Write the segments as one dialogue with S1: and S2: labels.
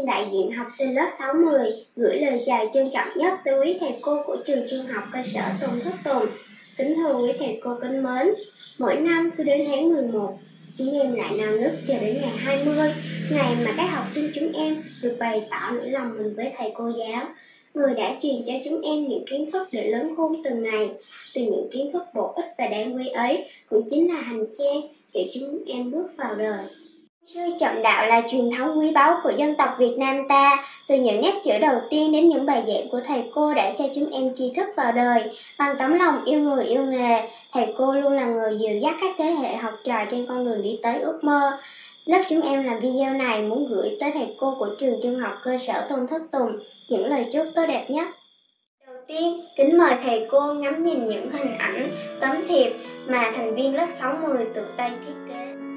S1: đại diện học sinh lớp 60 gửi lời chào trân trọng nhất tới quý thầy cô của trường trung học cơ sở Tôn Thất Tùng. Kính thưa quý thầy cô kính mến, mỗi năm cứ đến tháng 11, chúng em lại nao nức chờ đến ngày 20, ngày mà các học sinh chúng em được bày tỏ nỗi lòng mình với thầy cô giáo, người đã truyền cho chúng em những kiến thức để lớn khôn từng ngày. Từ những kiến thức bổ ích và đáng quý ấy cũng chính là hành trang để chúng em bước vào đời. Sư trọng đạo là truyền thống quý báu của dân tộc Việt Nam ta. Từ những nhắc chữ đầu tiên đến những bài giảng của thầy cô đã cho chúng em tri thức vào đời. Bằng tấm lòng yêu người yêu nghề, thầy cô luôn là người dìu dắt các thế hệ học trò trên con đường đi tới ước mơ. Lớp chúng em làm video này muốn gửi tới thầy cô của trường trung học cơ sở Tôn Thất Tùng những lời chúc tốt đẹp nhất. Đầu tiên, kính mời thầy cô ngắm nhìn những hình ảnh, tấm thiệp mà thành viên lớp 60 tự tay thiết kế.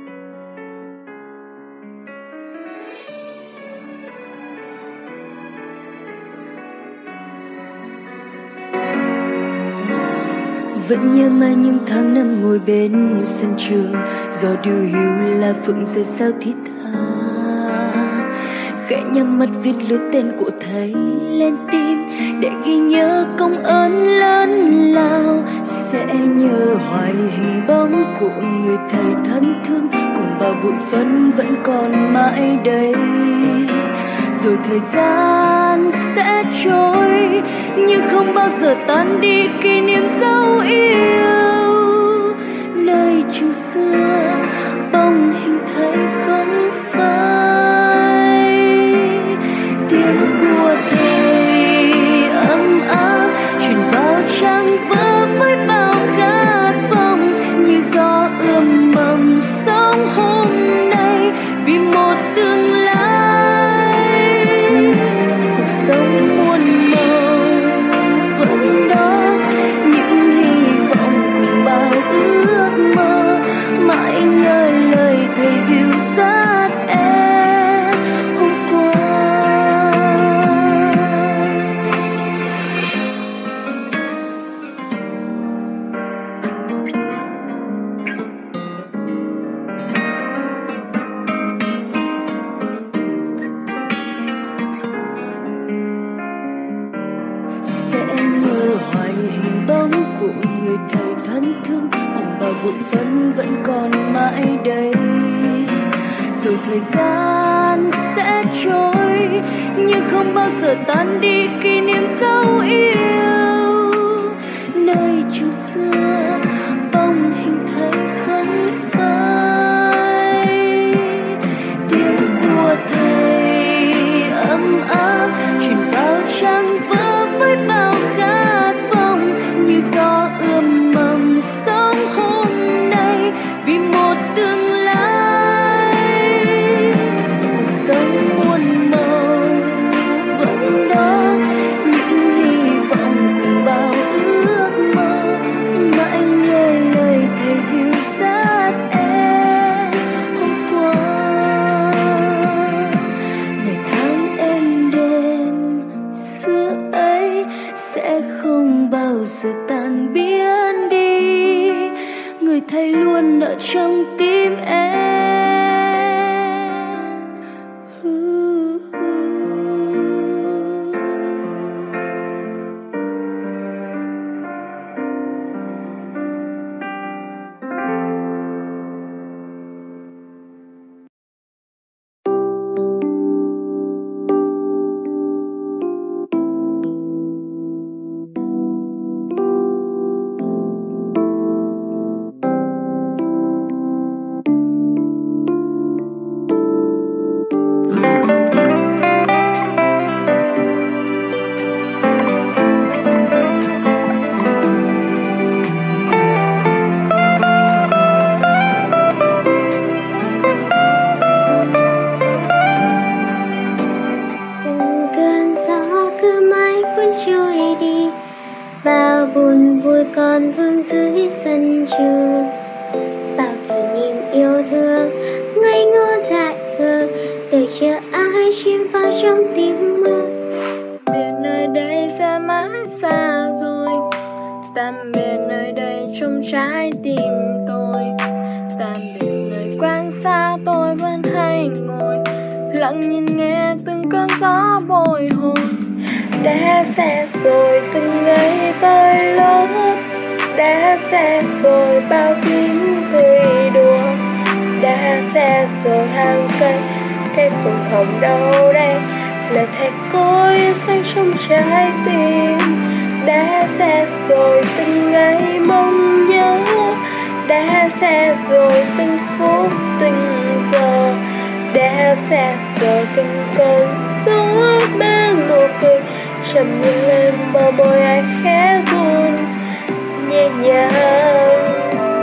S2: Vẫn nhớ mãi những tháng năm ngồi bên sân trường, gió điều hiu là phượng rơi sao thiết tha. Khẽ nhắm mắt viết lướt tên của thầy lên tim để ghi nhớ công ơn lớn lao. Sẽ nhớ hoài hình bóng của người thầy thân thương, cùng bao bụi phấn vẫn còn mãi đây. Rồi thời gian sẽ trôi nhưng không bao giờ tan đi kỷ niệm dấu yêu. Nơi trường xưa bóng hình thầy không phai, tiếng của thầy ấm áp truyền vào trang vỡ với bao khát vọng. Như gió ươm mầm sống hôm nay vì một tương lai. Cuộc sống muôn màu vẫn đó, những hy vọng cùng bao ước mơ. Mãi nhớ lời thầy dìu dắt em hôm qua. Sẽ nhớ hoài hình bóng của người thầy thân thương, cùng bao bụi phấn vẫn còn mãi đây. Rồi thời gian sẽ trôi nhưng không bao giờ tan đi kỷ niệm dấu yêu. Nơi trường xưa bóng hình thầy không phai, tiếng của thầy ấm áp truyền vào trang vỡ với bao khát vọng. Như gió ươm mầm sống hôm nay vì một tương lai. Cuộc sống muôn màu vẫn đó, những hy vọng cùng bao ước mơ. Mãi nhớ lời thầy dìu dắt em hôm qua. Ngày tháng êm đềm xưa ấy sẽ không bao giờ tan biến đi. Người thầy luôn ở trong tim em.
S1: Bao buồn vui còn vương dưới sân trường, bao kỷ niệm yêu thương ngây ngô dại khờ, đợi chờ ai chìm vào trong tiếng mưa.
S3: Biệt nơi đây sẽ mãi xa rồi, tạm biệt nơi đây trong trái tim tôi. Tạm biệt nơi quan xa tôi vẫn hay ngồi lặng nhìn nghe từng cơn gió bồi hồi.
S2: Đã xa rồi từng ngày tôi lớn, đã xa rồi bao tiếng cười đùa, đã xa rồi hàng cây phượng hồng đâu đây, lời thề cô yêu xanh trong trái tim. Đã xa rồi từng ngày mong nhớ, đã xa rồi từng phút từng giờ, đã xa rồi từng cơn gió mang nụ cười trầm như lên bờ môi ai khẽ run nhẹ nhàng.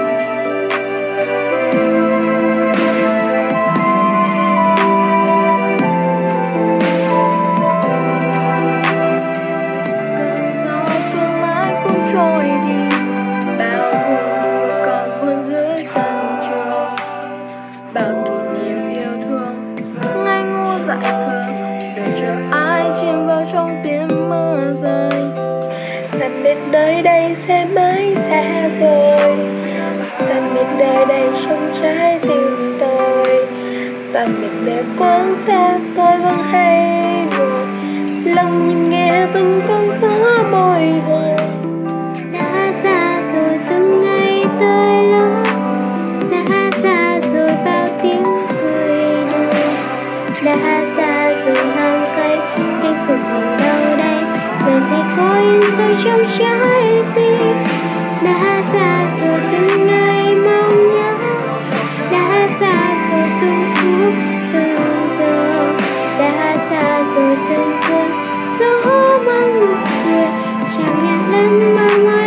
S2: Nơi đây sẽ mãi xa rồi, tạm biệt nơi đây trong trái tim tôi, tạm biệt nơi quán xa tôi vẫn hay ngồi lặng nhìn nghe từng con gió bồi hồi.
S1: Đã xa rồi từng ngày tôi lớn, đã xa rồi bao tiếng cười đùa, đã xa rồi hàng cây phượng hồng đâu đây, giờ thì cô yên tôi trong trái tim. Đã xa rồi từng ngày mong nhớ, đã xa rồi từng phút từng giờ, đã xa rồi từng cơn gió mang nụ cười tràn nhạt lên mơ mơ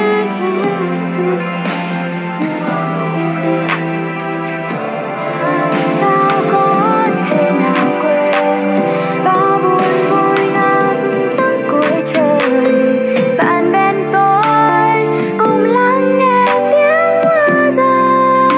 S2: Sao có thể nào quên bao buồn vui ngắm nắng cuối trời, bạn bên tôi cùng lắng nghe tiếng mưa rơi.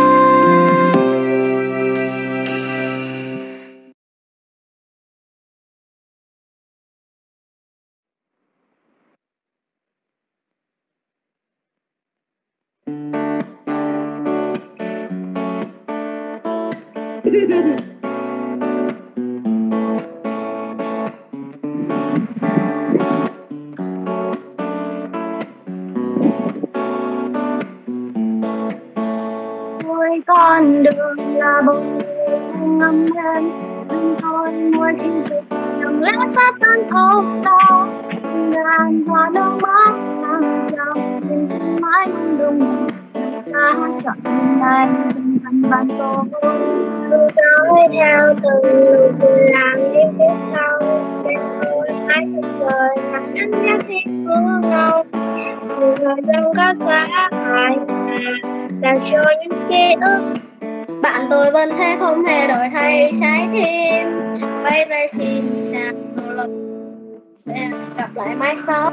S2: Mỗi con đường là bông ngâm lên, nhưng thôi mỗi khi về lòng lẽ sát tan ôm đau, ngàn hoa nước mắt làm dòng tình thương mãi không đúng. Ta chọn hôm nay từng thân ban tô,
S1: dõi theo từng nụ cười làm đi phía sau, để tôi hãy thức rời nắng nắng nhắc thì mưa ngâu, dù thời gian có xa hại làm cho những ký ức bạn tôi vẫn thế không hề đổi thay trái tim. Bye bye xin chào hẹn gặp lại mai sau.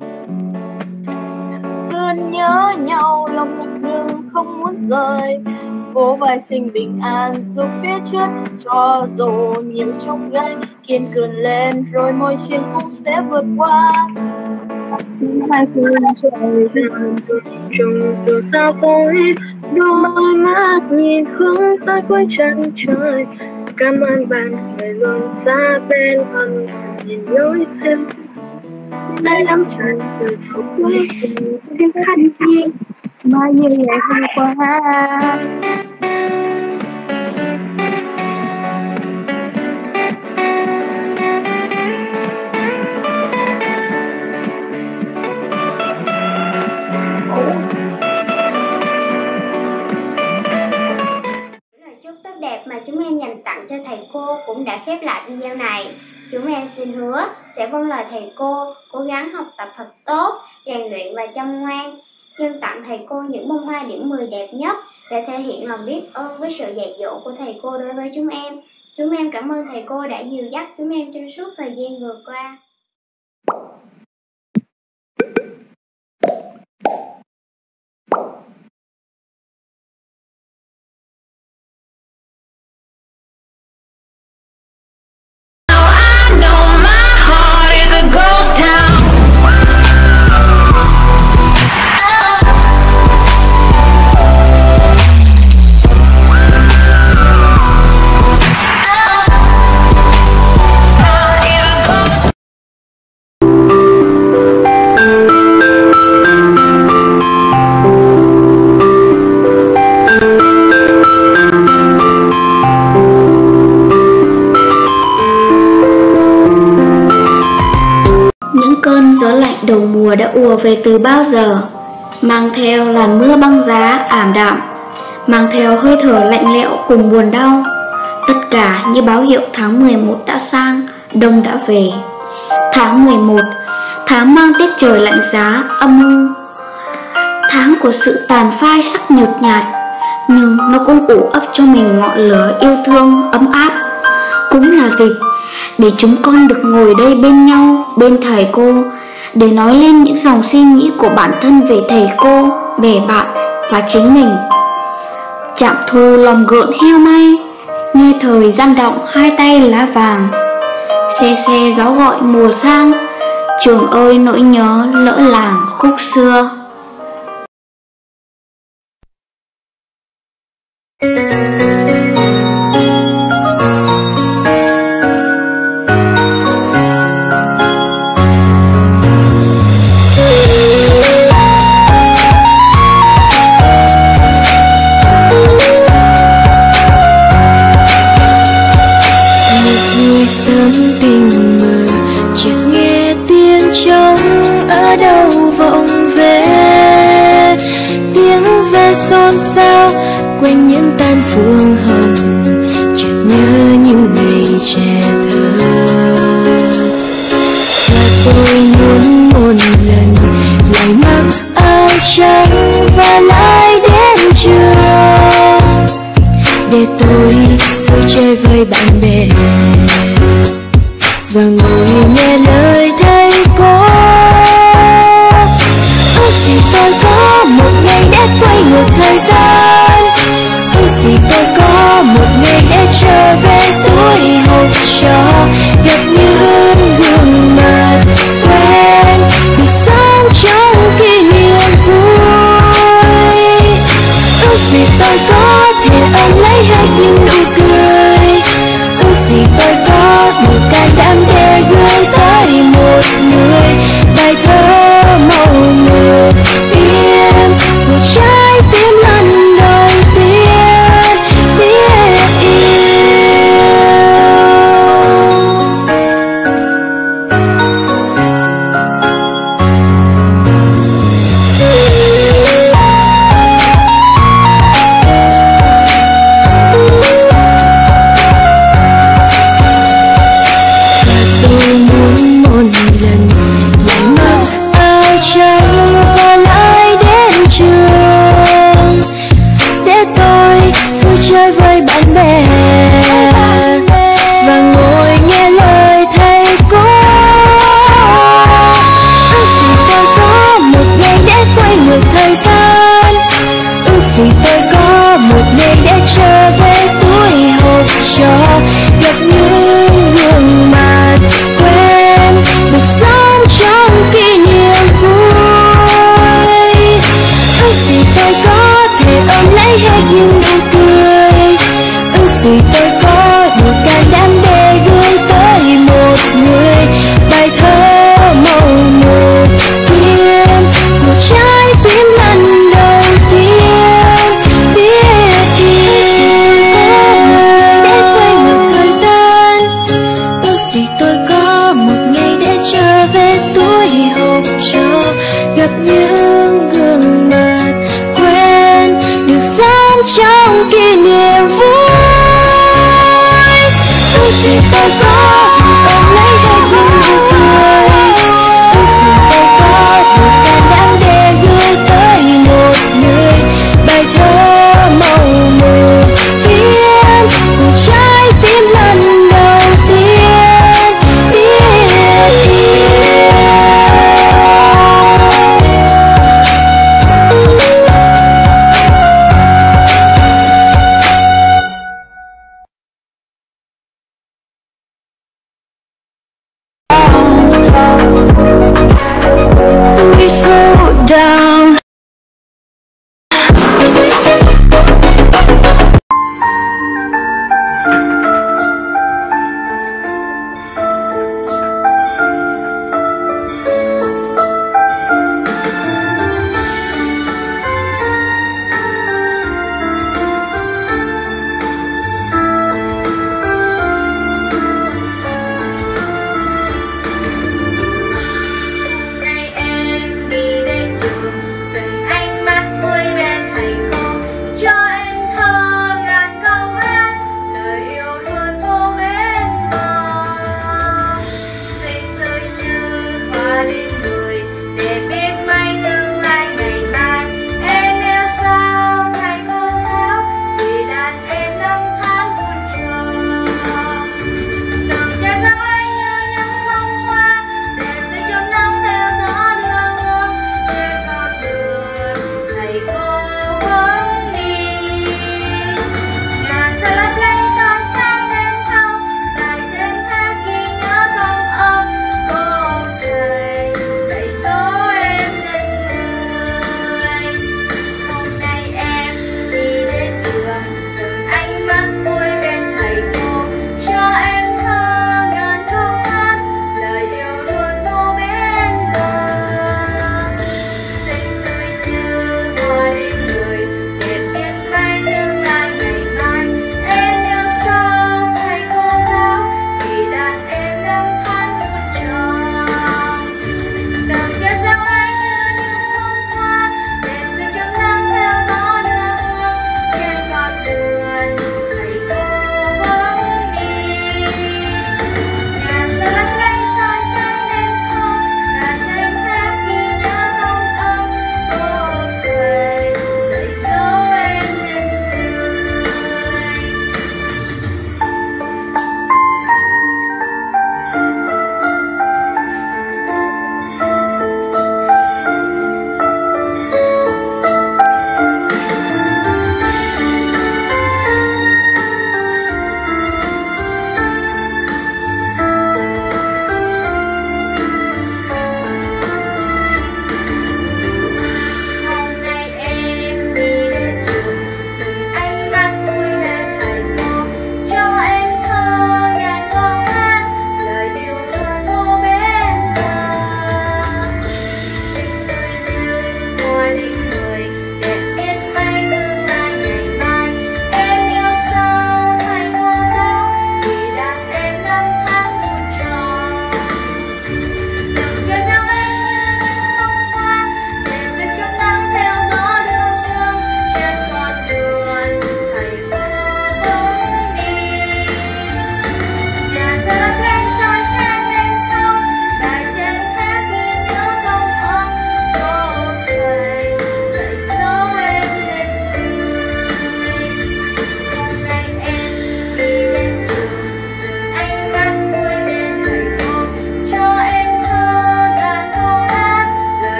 S2: Luôn nhớ nhau lòng ngập ngừng không muốn rời, cố vai sinh bình an dù phía trước cho dù nhiều chông gai kiên cường lên rồi mọi chuyện cũng sẽ vượt qua.
S3: Hai phương trời dần trùng từ xa xôi, đôi mắt nhìn hướng tới cuối chân trời. Cảm ơn bạn người luôn xa bên thân nhìn lối thêm đây lắm tràn từ khóc cuối tình khách nhiên mà như ngày hôm qua.
S1: Mà chúng em dành tặng cho thầy cô cũng đã khép lại video này. Chúng em xin hứa sẽ vâng lời thầy cô, cố gắng học tập thật tốt, rèn luyện và chăm ngoan. Nhân tặng thầy cô những bông hoa điểm 10 đẹp nhất để thể hiện lòng biết ơn với sự dạy dỗ của thầy cô đối với chúng em. Chúng em cảm ơn thầy cô đã dìu dắt chúng em trong suốt thời gian vừa qua.
S4: mùa đã ùa về từ bao giờ, mang theo làn mưa băng giá ảm đạm, mang theo hơi thở lạnh lẽo cùng buồn đau. Tất cả như báo hiệu tháng 11 đã sang, đông đã về. Tháng 11, tháng mang tiết trời lạnh giá, âm u, tháng của sự tàn phai sắc nhợt nhạt, nhưng nó cũng ủ ấp cho mình ngọn lửa yêu thương ấm áp. Cũng là dịp để chúng con được ngồi đây bên nhau, bên thầy cô, để nói lên những dòng suy nghĩ của bản thân về thầy cô, về bạn và chính mình. Chạm thu lòng gợn heo may, nghe thời gian động hai tay lá vàng. Se se gió gọi mùa sang, trường ơi nỗi nhớ lỡ làng khúc xưa.
S2: Sớm tình mờ chợt nghe tiếng trống ở đâu vọng về, tiếng ve xôn xao quanh những tan phương hồng, chợt nhớ những ngày trẻ thơ. Và tôi muốn một lần lại mặc áo trắng và lại đến trường, để tôi vui chơi với bạn bè và ngồi nghe lời thầy cô. Ước gì tôi có một ngày để quay ngược thời gian, ước gì tôi có một ngày để trở về tuổi học trò, gặp những gương mặt quen được sống trong kỷ niệm vui. Ước gì tôi có thể ôm lấy hết những nụ cười, ước gì tôi có một can đảm để gửi tới một người bài thơ màu mờ tim của trái tim lần đầu tiên biết yêu. Tôi muốn một lần lại mặc áo trắng và lại đến trường, để tôi vui chơi với bạn bè và ngồi nghe lời thầy cô. Ước gì tôi có một ngày để quay ngược thời gian, ước gì tôi có một ngày để trở về tuổi học trò, gặp những gương mặt quen được sống trong kỷ niệm vui. Ước gì tôi có thể ôm lấy hết những nụ cười, ước gì tôi có đủ can đảm để gửi tới một người bài thơ màu mờ tim của trái tim lần đầu tiên biết yêu. Để quay ngược thời gian, ước gì tôi có một ngày để trở về tuổi học trò, gặp những gương mặt quen được sống trong kỷ niệm vui. Ước gì tôi có thể ôm lấy hết những nụ cười, ước gì tôi có một can đảm để gửi tới một người bài thơ màu mờ tim của trái tim lần đầu tiên biết yêu.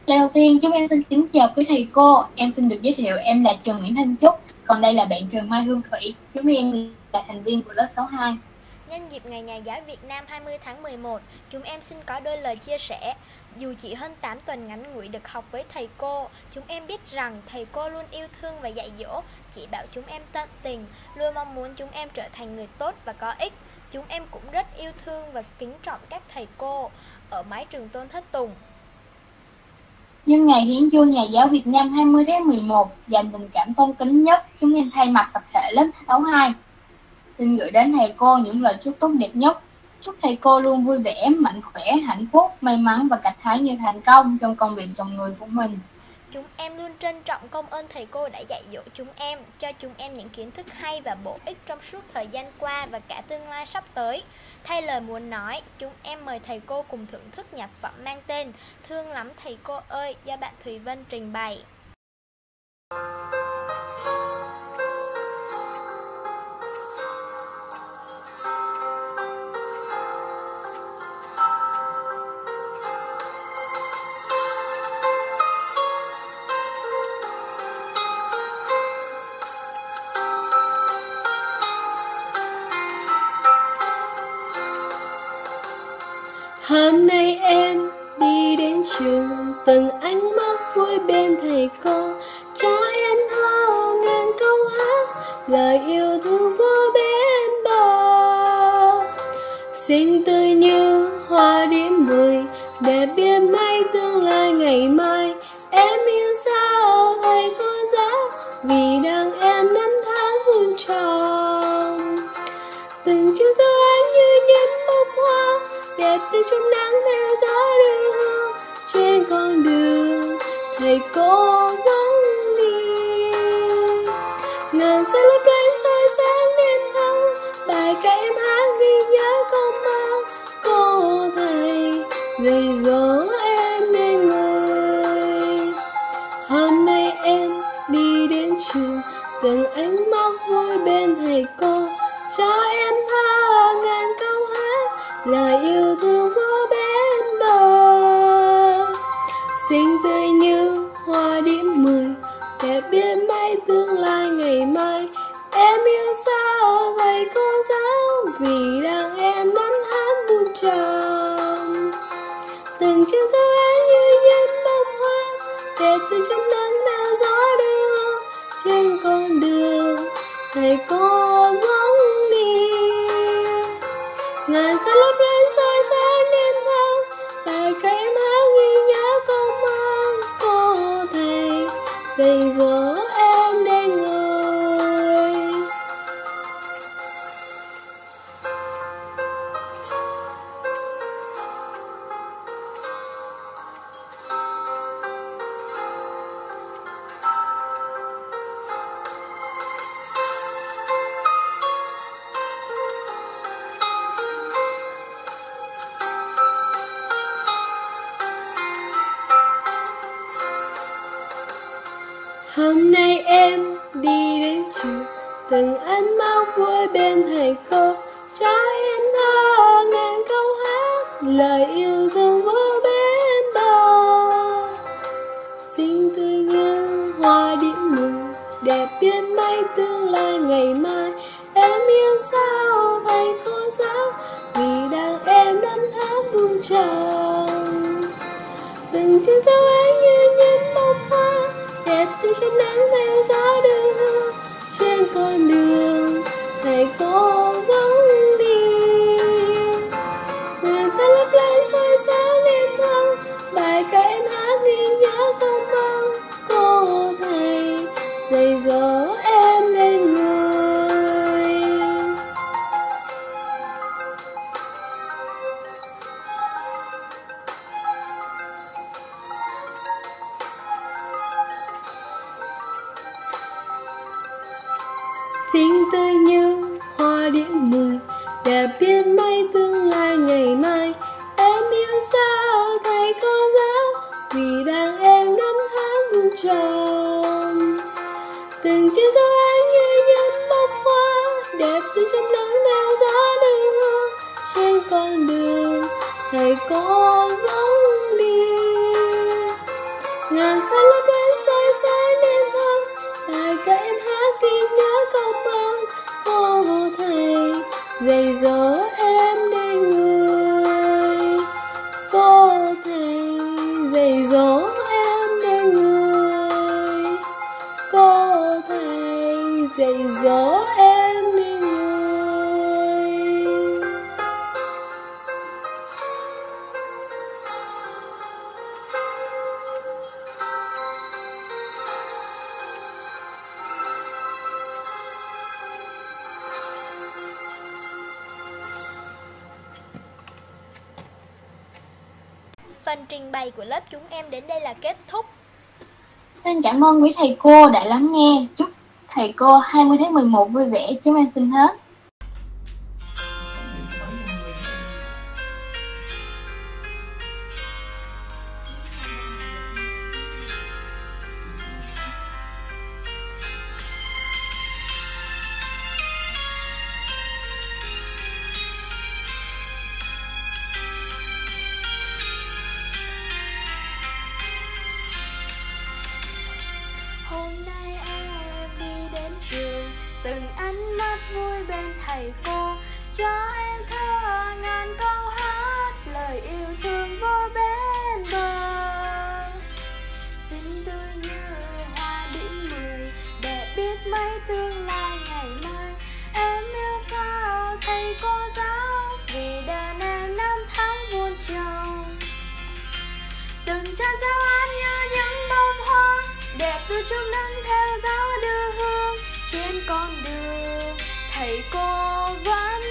S5: Lời đầu tiên, chúng em xin kính chào quý thầy cô. Em xin được giới thiệu em là Trần Nguyễn Thanh Trúc, còn đây là bạn Trần Mai Hương Thủy. Chúng em là thành viên của lớp 62.
S6: Nhân dịp Ngày Nhà giáo Việt Nam 20 tháng 11, chúng em xin có đôi lời chia sẻ. Dù chỉ hơn 8 tuần ngắn ngủi được học với thầy cô, chúng em biết rằng thầy cô luôn yêu thương và dạy dỗ, chỉ bảo chúng em tận tình, luôn mong muốn chúng em trở thành người tốt và có ích. Chúng em cũng rất yêu thương và kính trọng các thầy cô ở mái trường Tôn Thất Tùng.
S5: Nhân ngày hiến chương Nhà giáo Việt Nam 20 tháng 11, dành tình cảm tôn kính nhất, chúng em thay mặt tập thể lớp 62 xin gửi đến thầy cô những lời chúc tốt đẹp nhất. Chúc thầy cô luôn vui vẻ, mạnh khỏe, hạnh phúc, may mắn và gặt hái nhiều thành công trong công việc chồng người của mình.
S6: Chúng em luôn trân trọng công ơn thầy cô đã dạy dỗ chúng em, cho chúng em những kiến thức hay và bổ ích trong suốt thời gian qua và cả tương lai sắp tới. Thay lời muốn nói, chúng em mời thầy cô cùng thưởng thức nhạc phẩm mang tên Thương Lắm Thầy Cô Ơi do bạn Thùy Vân trình bày.
S3: Hôm nay em đi đến trường, từng ánh mắt vui bên thầy cô, cho em thơ ngàn câu hát lời yêu thương vô bên bờ. Xinh tươi như hoa điểm 10, đẹp biết mấy tương lai ngày mai. Em yêu sao thầy cô giáo, vì đang em năm tháng vuông tròn. Từng chiếc dấu ánh như những bông hoa, đẹp tươi trong nắng theo gió đưa hương. Trên con đường thầy cô vẫn đi, ngàn sao lấp lánh soi sáng đêm thâu. Bài ca em hát ghi nhớ công ơn cô thầy dạy dỗ em nên người. Hôm nay em đi đến trường, từng ánh mắt vui bên thầy cô, cho em thơ ngàn câu hát lời yêu thương vô bên bờ. Xinh tươi như hoa điểm 10, đẹp biết mấy tương lai ngày mai. Em yêu sao thầy cô giáo, vì đang em nắm hát buông tròn. Từng chiếc dấu ánh như những bông hoa, đẹp từ trong nắng theo gió đưa. Trên con đường thầy cô vẫn đi, ngàn sao lấp lánh soi sáng đêm thâu. Bài ca em hát ghi nhớ công ơn cô thầy dạy dỗ em nên người. Hôm nay em đi đến trường, từng ánh mắt vui bên thầy cô, cho em thơ ngàn câu hát lời yêu thương vô bên bờ. Xinh tươi như hoa điểm 10, đẹp biết mấy tương lai ngày mai. Em yêu sao thầy cô giáo, vì đang em năm tháng buông tròn. Từng chiếc dấu ánh như những bông hoa, đẹp từ trong nắng theo gió đưa hương. Trên con đường thầy cô vẫn đi, ngàn sao lấp lánh soi sáng đêm thâu. Bài ca em hát ghi nhớ công ơn cô thầy dạy dỗ em nên người. Xinh tươi như hoa điểm 10, đẹp biết mấy tương lai ngày mai. Em yêu sao thầy cô giáo, vì đang em năm tháng vuông tròn. Từng chiếc dấu ánh như những bông hoa, đẹp từ trong nắng theo gió đưa hương. Trên con đường thầy cô vẫn đi, Ngàn sao lấp lánh soi sáng đêm thâu, bài ca em hát ghi nhớ công ơn cô thầy dạy dỗ em nên người. Cô thầy dạy dỗ em nên người. Cô thầy dạy dỗ em nên người.
S6: Phần trình bày của lớp chúng em đến đây là kết thúc.
S5: Xin cảm ơn quý thầy cô đã lắng nghe. Chúc thầy cô 20 tháng 11 vui vẻ. Chúng em xin hết.
S6: Hôm nay em đi đến trường, từng ánh mắt vui bên thầy cô, cho em thơ ngàn câu hát lời yêu thương vô bên bờ. Xinh tươi như hoa điểm 10, để biết mấy tương lai ngày mai. Em yêu sao thầy cô giáo, vì đàn em năm tháng muôn trồng. Từng chân giáo án như những bông hoa đẹp từ trong nắng theo gió đưa hương. Trên con đường thầy cô vẫn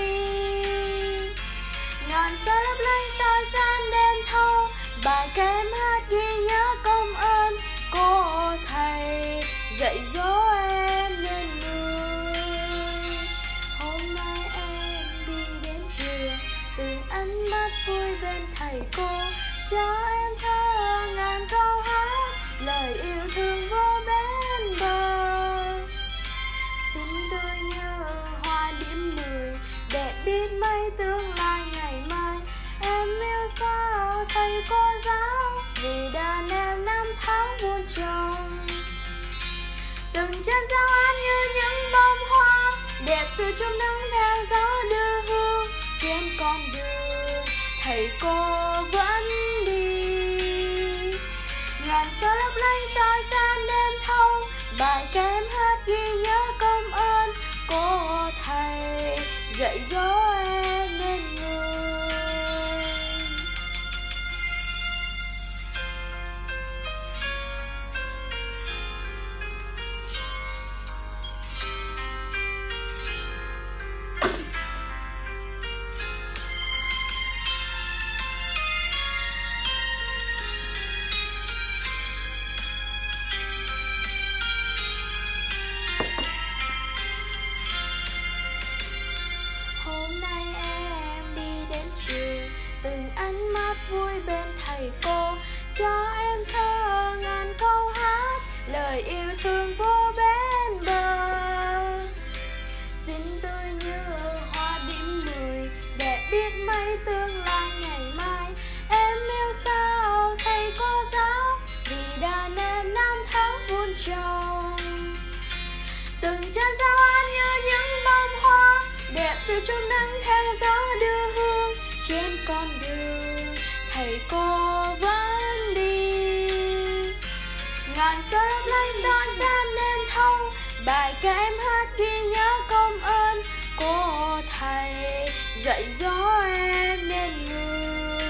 S6: đi, ngàn sao lấp lánh soi sáng đêm thâu, bài ca em hát ghi nhớ công ơn cô thầy dạy dỗ em nên người. Hôm nay em đi đến trường, từng ánh mắt vui bên thầy cô, cho em thơ ngàn câu hát lời yêu thương vô bên bờ. Xinh tươi như hoa điểm 10, để biết mấy tương lai ngày mai. Em yêu sao thầy cô giáo, vì đàn em năm tháng muôn trồng. Từng chân giáo án như những bông hoa đẹp từ trong nắng theo gió đưa hương. Trên con đường thầy cô vẫn đi, ngàn sao lấp lánh soi sáng đêm thâu, bài ca em hát ghi nhớ công ơn cô thầy dạy dỗ em nên người. Hôm nay em đi đến trường, từng ánh mắt vui bên thầy cô, cho em thơ ngàn câu hát lời yêu thương vô bên bờ. Xinh tươi như hoa điểm 10, để biết mấy tương lai ngày mai. Em yêu sao thầy cô giáo, vì đàn em năm tháng muôn trồng. Từng chân giáo án như những bông hoa đẹp từ trong nắng theo gió đưa hương. Trên con đường thầy cô vẫn đi, ngàn sao lấp lánh soi sáng đêm thâu, bài ca em hát ghi nhớ công ơn cô thầy dạy dỗ em nên người.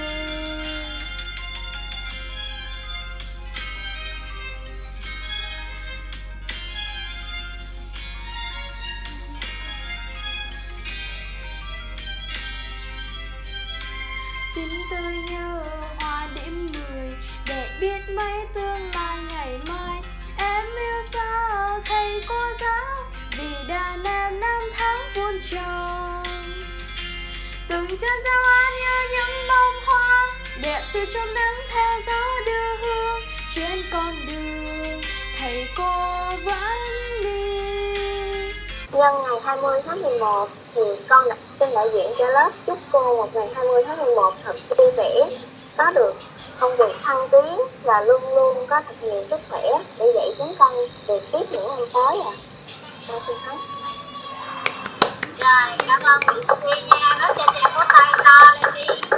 S6: Xinh tươi như hoa điểm 10, để biết mấy tương lai ngày mai. Em yêu sao thầy cô giáo, vì đàn em năm tháng muôn trồng. Từng chân giáo án như những bông hoa đẹp từ trong nắng theo gió đưa hương. Trên con đường thầy cô vẫn đi.
S7: Nhân ngày 20 tháng 11 thì con xin đại diện cho lớp chúc cô một ngày 20 tháng 11 thật vui vẻ, có được công việc thăng tiến, và luôn luôn có thật nhiều sức khỏe để dạy chúng con về tiếp những năm tới ạ. Xin hết.
S8: Rồi, cảm ơn chị Sophie nha. Nói cho chị một tay to lên đi.